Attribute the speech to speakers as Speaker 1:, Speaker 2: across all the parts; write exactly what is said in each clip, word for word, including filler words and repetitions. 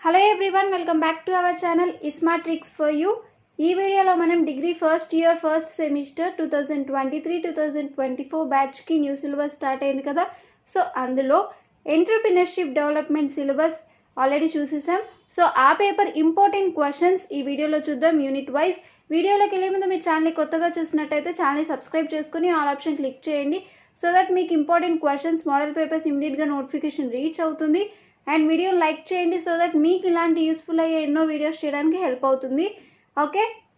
Speaker 1: Hello everyone, welcome back to our channel Smart Tricks for You. ఈ వీడియోలో మనం degree first year first semester two thousand twenty three two thousand twenty four బ్యాచ్కి new syllabus start అయింది కదా. So అందులో entrepreneurship development syllabus already చూసేసాం. So ఆ paper important questions ఈ వీడియోలో చూద్దాం యూనిట్ వైజ్. వీడియోలోకి వెళ్ళే ముందు మీరు ఛానల్ని కొత్తగా చూసినట్టయితే ఛానల్ని సబ్స్క్రైబ్ చేసుకుని ఆల్ ఆప్షన్ క్లిక్ చేయండి. సో దట్ మీకు ఇంపార్టెంట్ క్వశ్చన్స్ మోడల్ పేపర్స్ ఇమీడియట్గా నోటిఫికేషన్ రీచ్ అవుతుంది. అండ్ వీడియోని లైక్ చేయండి సో దట్ మీకు ఇలాంటి యూస్ఫుల్ అయ్యే ఎన్నో వీడియోస్ చేయడానికి హెల్ప్ అవుతుంది. ఓకే,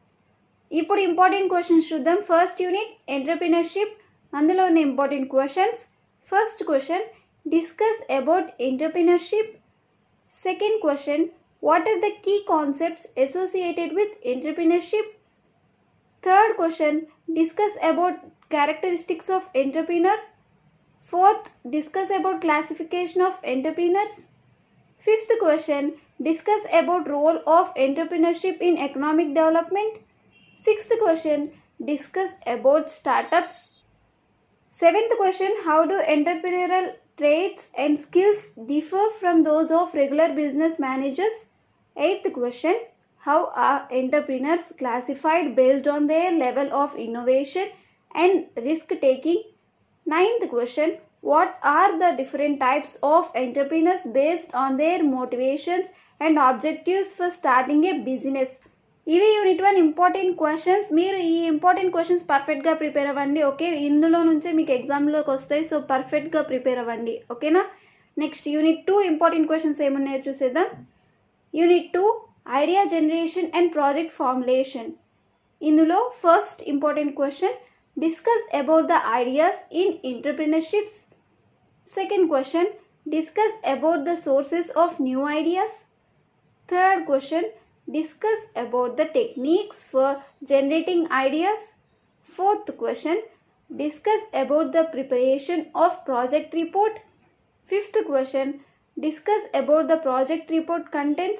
Speaker 1: ఇప్పుడు ఇంపార్టెంట్ క్వశ్చన్స్ చూద్దాం. ఫస్ట్ యూనిట్ ఎంటర్‌ప్రెన్యూర్‌షిప్, అందులో ఉన్న important questions. First question, discuss about entrepreneurship. Second question, what are the key concepts associated with entrepreneurship. Third question, discuss about characteristics of entrepreneur. Fourth, discuss about classification of entrepreneurs. Fifth question, discuss about role of entrepreneurship in economic development. Sixth question, discuss about startups. Seventh question, how do entrepreneurial traits and skills differ from those of regular business managers? Eighth question, how are entrepreneurs classified based on their level of innovation and risk taking? Ninth question, what are the different types of entrepreneurs based on their motivations and objectives for starting a business? ఇవి unit one important questions. మీరు ఈ important questions పర్ఫెక్ట్గా prepare అవ్వండి. Okay, ఇందులో నుంచే మీకు ఎగ్జామ్లోకి వస్తాయి. So పర్ఫెక్ట్గా ప్రిపేర్ అవ్వండి. ఓకేనా. Next unit two important questions ఏమున్నాయో చూసేద్దాం. Unit two, idea generation and project formulation. ఇందులో first important question, discuss about the ideas in entrepreneurships. Second question, discuss about the sources of new ideas. Third question, discuss about the techniques for generating ideas. Fourth question, discuss about the preparation of project report. Fifth question, discuss about the project report contents.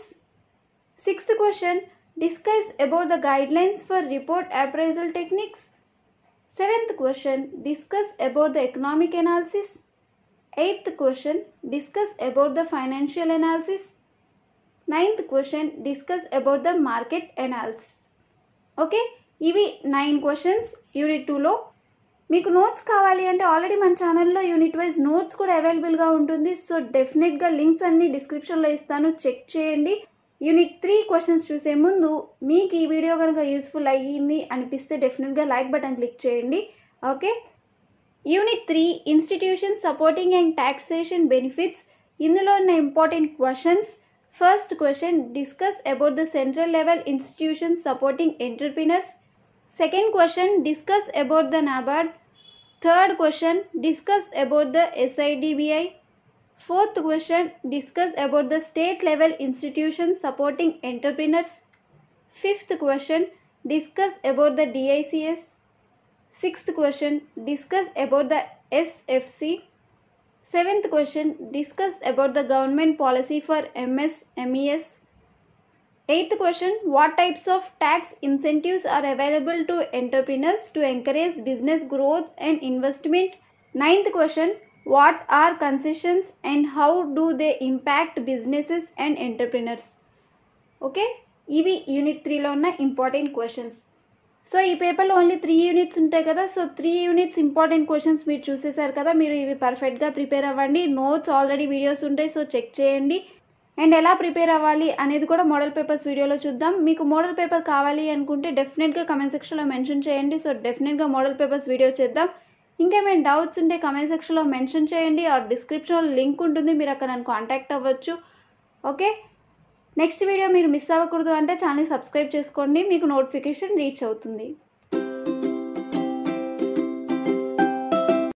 Speaker 1: Sixth question, discuss about the guidelines for report appraisal techniques. Seventh question, discuss about the economic analysis. Eighth question, discuss about the financial analysis. Ninth question, discuss about the market analysis. Okay, ఇవి nine questions unit టూలో. మీకు notes కావాలి అంటే already మన ఛానల్లో unit wise notes కూడా అవైలబుల్గా ఉంటుంది. సో డెఫినెట్గా లింక్స్ అన్ని డిస్క్రిప్షన్లో ఇస్తాను, చెక్ చేయండి. యూనిట్ త్రీ క్వశ్చన్స్ చూసే ముందు మీకు ఈ వీడియో కనుక యూస్ఫుల్ అయ్యింది అనిపిస్తే డెఫినెట్గా లైక్ బటన్ క్లిక్ చేయండి. Okay, unit three institution supporting and taxation benefits. ఇందులో ఉన్న important questions. First question, discuss about the central level institution supporting entrepreneurs. Second question, discuss about the NABARD. Third question, discuss about the SIDBI. Fourth question, discuss about the state level institutions supporting entrepreneurs. Fifth question, discuss about the D I C S. Sixth question, discuss about the S F C. Seventh question, discuss about the government policy for M S M E S. Eighth question, what types of tax incentives are available to entrepreneurs to encourage business growth and investment? Ninth question, what are concessions and how do they impact businesses and entrepreneurs? Okay, ఇవి unit త్రీలో ఉన్న important questions. So ఈ పేపర్లో only three units ఉంటాయి కదా. So three units important questions మీరు చూసేశారు కదా. మీరు ఇవి పర్ఫెక్ట్గా ప్రిపేర్ అవ్వండి. నోట్స్ ఆల్రెడీ వీడియోస్ ఉంటాయి, సో చెక్ చేయండి. అండ్ ఎలా ప్రిపేర్ అవ్వాలి అనేది కూడా మోడల్ పేపర్స్ వీడియోలో చూద్దాం. మీకు మోడల్ పేపర్ కావాలి అనుకుంటే డెఫినెట్గా కమెంట్ సెక్షన్లో మెన్షన్ చేయండి. సో డెఫినెట్గా మోడల్ పేపర్స్ వీడియో చేద్దాం. ఇంకేమైనా డౌట్స్ ఉంటే కమెంట్ సెక్షన్లో మెన్షన్ చేయండి. ఆ డిస్క్రిప్షన్లో లింక్ ఉంటుంది, మీరు అక్కడ నన్ను కాంటాక్ట్ అవ్వచ్చు. ఓకే, నెక్స్ట్ వీడియో మీరు మిస్ అవ్వకూడదు అంటే ఛానల్ని సబ్స్క్రైబ్ చేసుకోండి, మీకు నోటిఫికేషన్ రీచ్ అవుతుంది.